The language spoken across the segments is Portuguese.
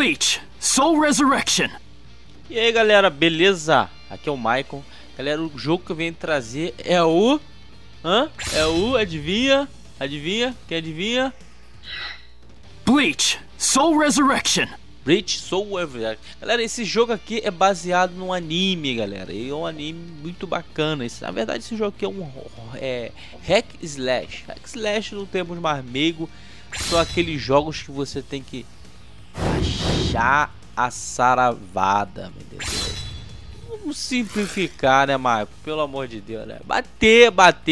Bleach, Soul Resurrection. E aí galera, beleza? Aqui é o Maicon. Galera, o jogo que eu venho trazer é o... Adivinha? Adivinha? Quem adivinha? Bleach, Soul Resurrection. Bleach Soul Resurrection. Galera, esse jogo aqui é baseado num anime, galera. E é um anime muito bacana. Na verdade, esse jogo aqui é um hack slash. Hack slash no termos mais meigo. São aqueles jogos que você tem que achar a saravada, meu Deus. Vamos simplificar, né, Marco? Pelo amor de Deus, né? Bater.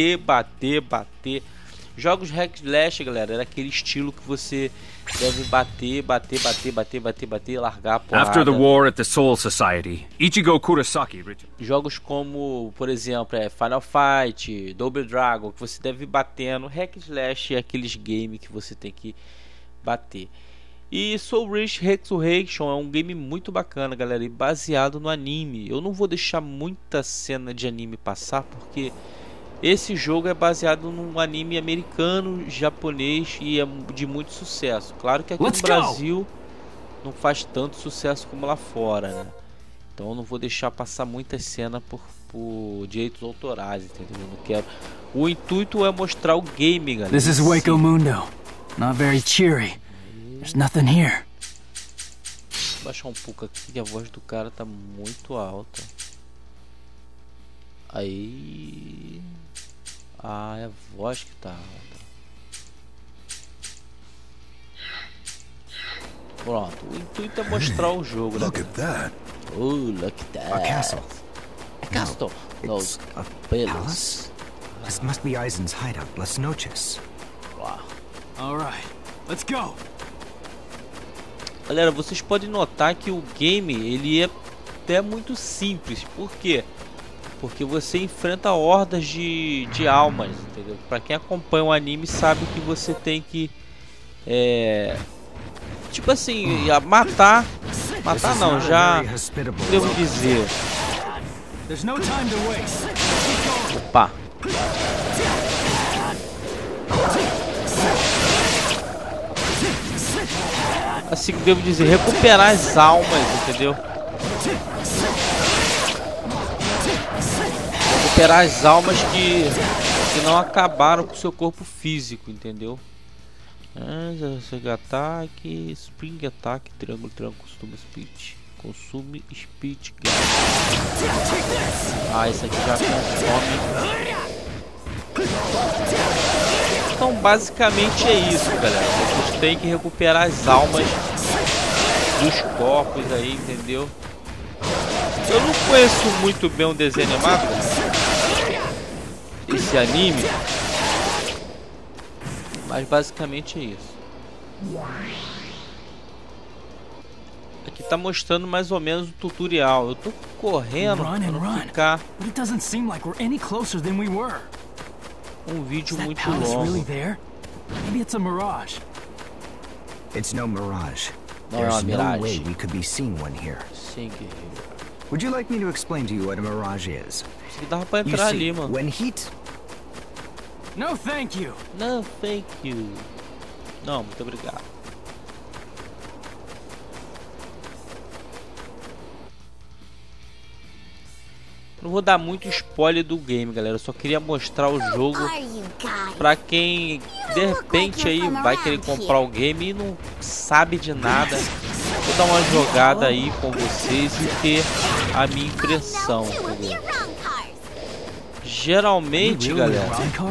Jogos hack slash, galera, era aquele estilo que você deve bater, largar a porrada. After the war at the Soul Society, Ichigo Kurosaki. Jogos como, por exemplo, Final Fight, Double Dragon, que você deve ir batendo. Hack slash é aqueles games que você tem que bater. E Soul Resurrection é um game muito bacana, galera, e baseado no anime. Eu não vou deixar muita cena de anime passar, porque esse jogo é baseado num anime americano, japonês e é de muito sucesso. Claro que aqui no Brasil não faz tanto sucesso como lá fora, né? Então eu não vou deixar passar muita cena por direitos autorais, entendeu? Eu não quero. O intuito é mostrar o game, galera. This is Waco Mundo. Not very cheery. There's nothing here. Vou baixar um pouco aqui, que a voz do cara tá muito alta. Aí... Ah, é a voz que tá alta. Pronto, o intuito é mostrar o jogo, né? Look at that. Oh, look at that. A castle. A castle. No, Those it's a pillars. palace? This must be Aizen's hideout, Las Noches. Uau. All right, let's go. Galera, vocês podem notar que o game ele é até muito simples. Por quê? Porque você enfrenta hordas de almas, entendeu? Pra quem acompanha o anime sabe que você tem que tipo assim, matar não, já devo dizer. Opa. Assim que devo dizer, recuperar as almas, entendeu? Recuperar as almas que não acabaram com o seu corpo físico, entendeu? Ataque, Spring Attack, Triângulo, Consume Speed Gas. Ah, isso aqui já consome. Então basicamente é isso, galera. Vocês têm que recuperar as almas dos corpos aí, entendeu? Eu não conheço muito bem o desenho animado, esse anime, mas basicamente é isso. Aqui tá mostrando mais ou menos o tutorial. Eu tô correndo pra não ficar um vídeo muito longo. It's no mirage. Não é uma There's no way miragem. we could be seeing one here. Sim, guerreiro. Would you like me to explain to you what a mirage is? Isso aqui dava pra You entrar see, ali, mano. when heat... No, thank you. Não, thank you. Não, muito obrigado. Não vou dar muito spoiler do game, galera. Eu só queria mostrar o jogo pra quem de repente aí vai querer comprar o game e não sabe de nada. Vou dar uma jogada aí com vocês e ter a minha impressão, entendeu? Geralmente, galera,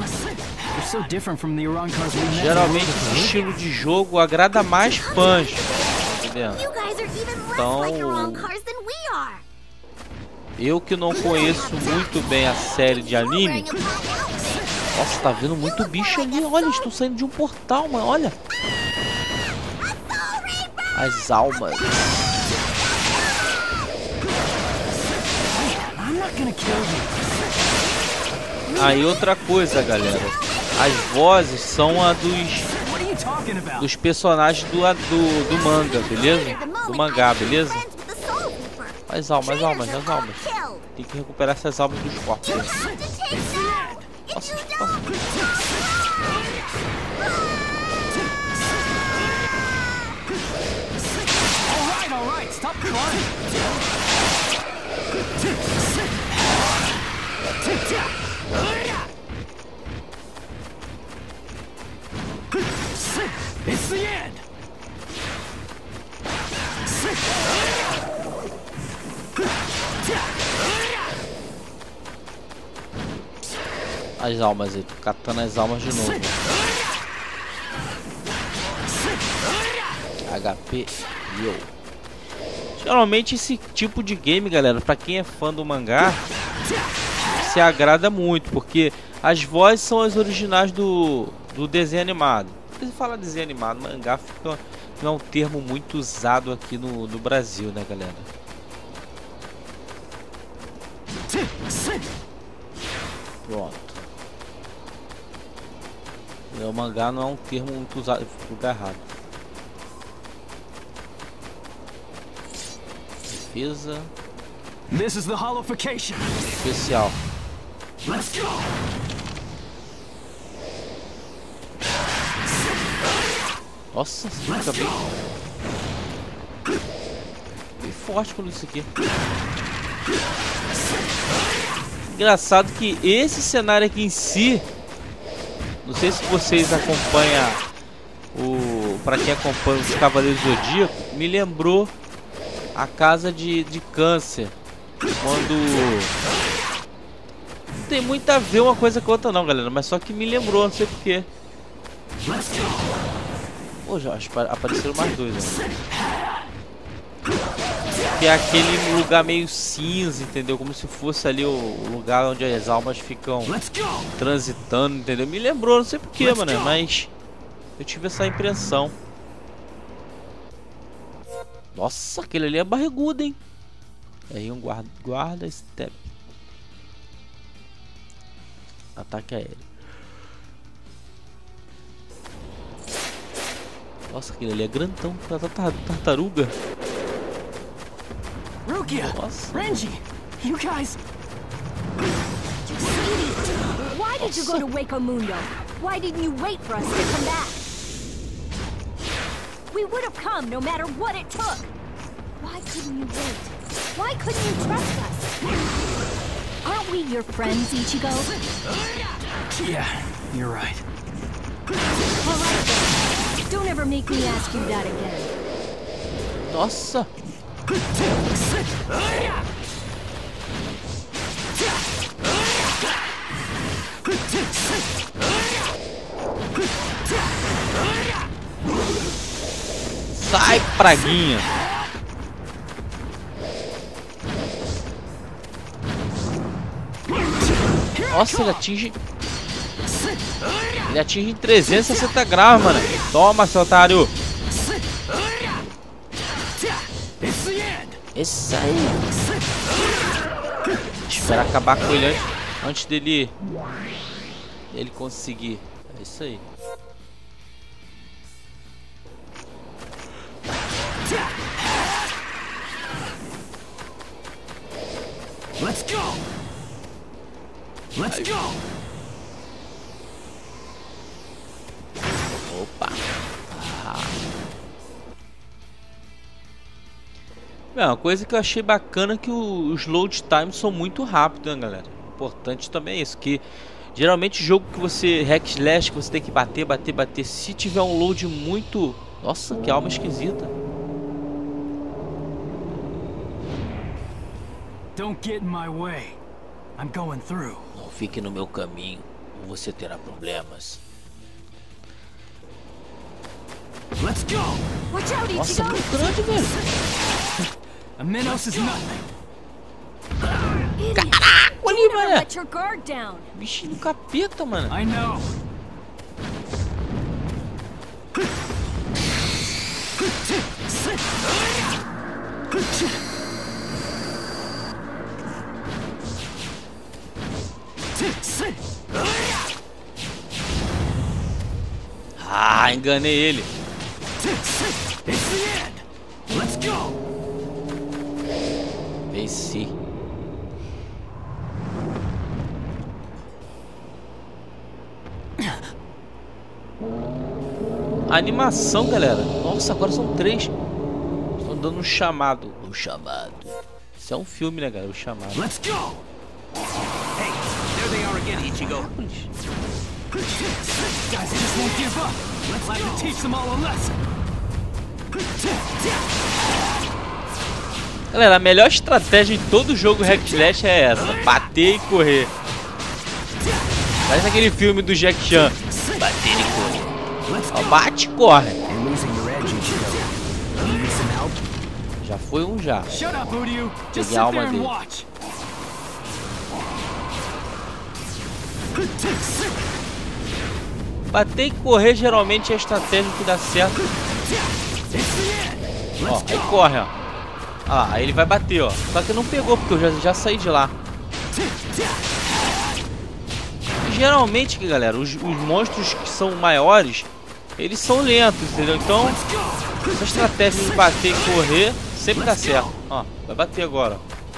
geralmente esse estilo de jogo agrada mais fãs, entendeu? Então, eu que não conheço muito bem a série de anime. Nossa, tá vendo muito bicho ali. Olha, estou saindo de um portal, mano. Olha. As almas. Aí outra coisa, galera. As vozes são a dos personagens do manga, beleza? Do mangá, beleza? As almas. Tem que recuperar essas almas dos corpos. Nossa. Stop climbing. It's the end. As almas aí, tô catando as almas de novo. HP Yo. Geralmente esse tipo de game, galera, pra quem é fã do mangá, se agrada muito, porque as vozes são as originais do desenho animado. Se fala desenho animado, mangá fica, não é um termo muito usado aqui no Brasil, né, galera? Pronto. O mangá não é um termo muito usado, lugar errado. Defesa. This is the hollowification. Especial. Let's go. Nossa, fica bem forte com isso aqui. Engraçado que esse cenário aqui em si, não sei se vocês acompanham para quem acompanha os Cavaleiros do Zodíaco, me lembrou a Casa de Câncer. Quando não tem muito a ver uma coisa com a outra não, galera, mas só que me lembrou, não sei porquê. Pô, já apareceram mais dois, ó. Que é aquele lugar meio cinza, entendeu? Como se fosse ali o lugar onde as almas ficam transitando, entendeu? Me lembrou, não sei porquê, mano, mas eu tive essa impressão. Nossa, aquele ali é barrigudo, hein? Aí um guarda step. Ataque aéreo. Nossa, aquele ali é grandão, tartaruga. Rukia! Nossa. Renji! You guys! Why did you go to Waco Mundo? Why didn't you wait for us to come back? We would have come no matter what it took. Why couldn't you wait? Why couldn't you trust us? Aren't we your friends, Ichigo? Yeah, you're right. All right then. Don't ever make me ask you that again. Nossa! Sai, praguinha! Nossa, ele atinge em 360 graus, mano. Toma, seu otário! Esse aí. Esperar acabar com ele antes dele conseguir. É isso aí. Let's go. Let's go. Opa. Uma coisa que eu achei bacana é que os load times são muito rápidos, né, galera? Importante também é isso, que geralmente jogo que você hack slash, que você tem que bater, se tiver um load muito... Nossa, que alma esquisita. Don't get in my way. I'm going through. Não fique no meu caminho, ou você terá problemas. Let's go. Watch out, Nossa, Ichigo! muito grande, velho. A Minos is nothing. Caraca, ali, Don't ever mano. let your guard down. Bichinho do capeta, mano. I know. Ah, enganei ele. It's the end. Let's go. Venci. A animação, galera. Nossa, agora são 3. São dando um chamado. O chamado. Isso é um filme, né, galera? O chamado. Let's go! Hey, there they are again, Ichigo. Guys just won't give up. Let's have to teach them all a lesson. Galera, a melhor estratégia em todo jogo Hack Slash é essa: bater e correr. Parece aquele filme do Jack Chan. Bater e correr. Ó, bate e corre. You're losing your edge, Ichigo. You need some help? Já foi um já. Shut up, Uryu. Just Peguei a sit alma there and dele. watch. Bater e correr geralmente é a estratégia que dá certo. Ó, aí corre, ó. Ah, aí ele vai bater, ó. Só que não pegou, porque eu já saí de lá. E geralmente, galera, os monstros que são maiores, eles são lentos, entendeu? Então, essa estratégia de bater e correr sempre dá certo. Ó, vai bater agora.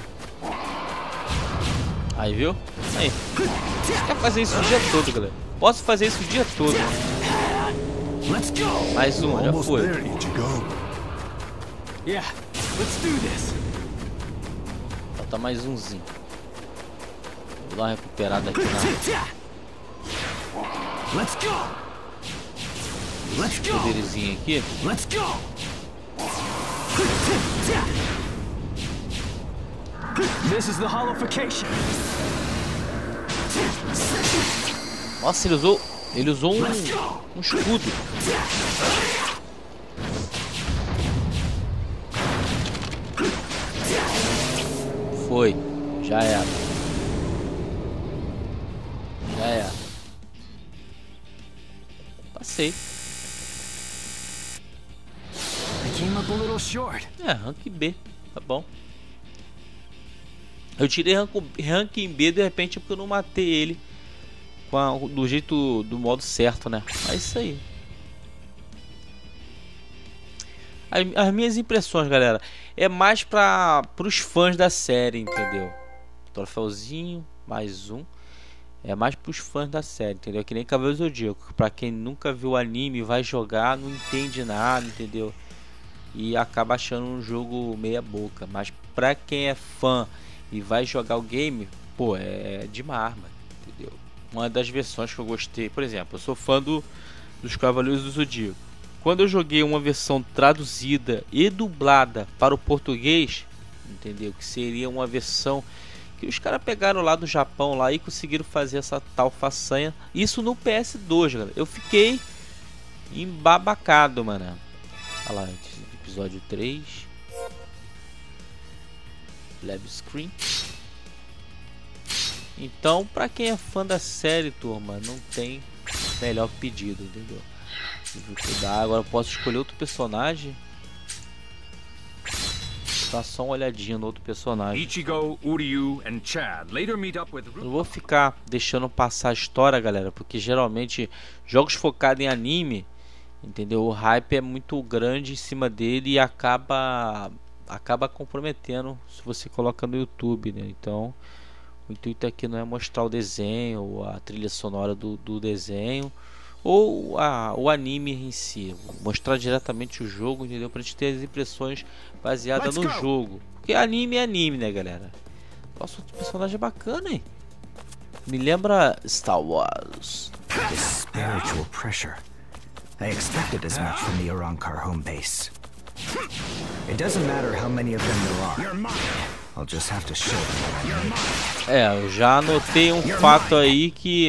Aí, viu? Aí. Você quer fazer isso o dia todo, galera? Posso fazer isso o dia todo. Mais um, já foi. Yeah, let's do this. Falta mais umzinho. Vou dar uma recuperada aqui na Let's go. Let's go. poderzinho aqui. Let's go. This is the holification. Nossa, ele usou um escudo. Foi, já era. Já era. Passei. I came up a little short. É, rank B, tá bom. Eu tirei rank em B de repente porque eu não matei ele do jeito, do modo certo, né? É isso aí. As minhas impressões, galera, é mais para os fãs da série, entendeu? Troféuzinho, mais um. É mais para os fãs da série, entendeu? Que nem Cavaleiro do Zodíaco. Para quem nunca viu o anime, vai jogar, não entende nada, entendeu? E acaba achando um jogo meia boca. Mas para quem é fã e vai jogar o game, pô, é de uma arma, entendeu? Uma das versões que eu gostei, por exemplo, eu sou fã dos Cavaleiros do Zodíaco. Quando eu joguei uma versão traduzida e dublada para o português, entendeu? Que seria uma versão que os caras pegaram lá do Japão lá e conseguiram fazer essa tal façanha. Isso no PS2, galera. Eu fiquei embabacado, mano. Olha lá, episódio 3. Lab Screen. Então, pra quem é fã da série, turma, não tem melhor pedido, entendeu? Agora eu posso escolher outro personagem. Dá só uma olhadinha no outro personagem. Ichigo, Uryu and Chad later meet up with Eu não vou ficar deixando passar a história, galera, porque geralmente jogos focados em anime, entendeu? O hype é muito grande em cima dele e acaba comprometendo se você coloca no YouTube, né? Então, o intuito aqui não é mostrar o desenho ou a trilha sonora do desenho ou o anime em si, mostrar diretamente o jogo, entendeu? Pra gente ter as impressões baseadas no jogo, porque anime é anime, né, galera? Nossa, outro personagem bacana, hein? Me lembra Star Wars. The spiritual pressure. I expected as much from the Arrancar home base. It doesn't matter how many of them there are. I'll just have to show them. Eu já anotei um fato aí que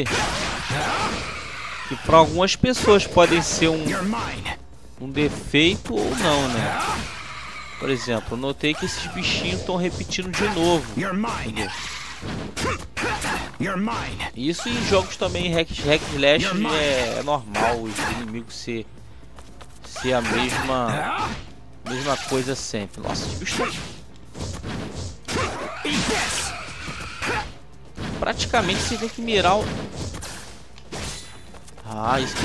para algumas pessoas podem ser um defeito ou não, né? Por exemplo, eu notei que esses bichinhos estão repetindo de novo. Entendeu? Isso em jogos também, Hack Slash é normal, os inimigos ser a mesma coisa sempre. Nossa, os bichos praticamente você tem que mirar o... Ah, isso.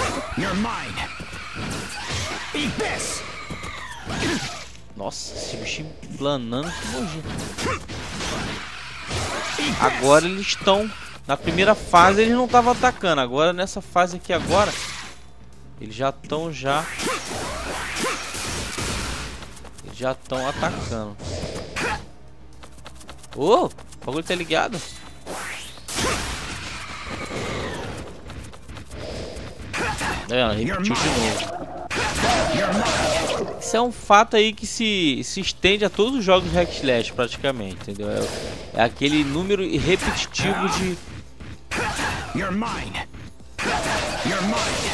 Nossa, esse bichinho planando, que nojento. Agora eles estão... Na primeira fase eles não estavam atacando. Agora nessa fase aqui agora, eles já estão já estão atacando. Oh, o bagulho tá ligado. Repetiu de novo. Isso é um fato aí que se estende a todos os jogos de hack slash praticamente, entendeu? É aquele número repetitivo de... You're mine. You're mine.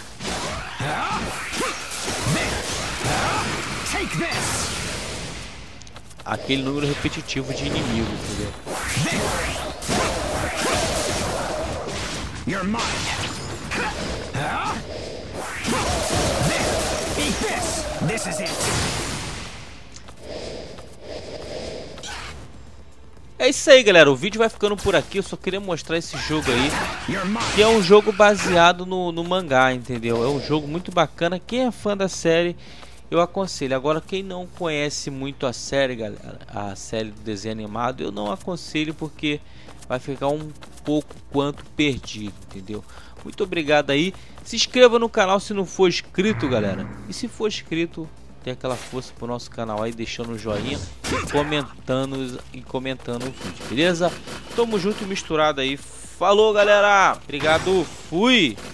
Take this. Aquele número repetitivo de inimigos, entendeu? You're mine. Eat this. This is it. É isso aí, galera. O vídeo vai ficando por aqui. Eu só queria mostrar esse jogo aí, que é um jogo baseado no mangá, entendeu? É um jogo muito bacana. Quem é fã da série, eu aconselho. Agora, quem não conhece muito a série, galera, a série do desenho animado, eu não aconselho, porque vai ficar um pouco quanto perdido, entendeu? Muito obrigado aí. Se inscreva no canal se não for inscrito, galera. E se for inscrito, tem aquela força pro nosso canal aí, deixando um joinha e comentando o vídeo, beleza? Tamo junto e misturado aí. Falou, galera. Obrigado. Fui.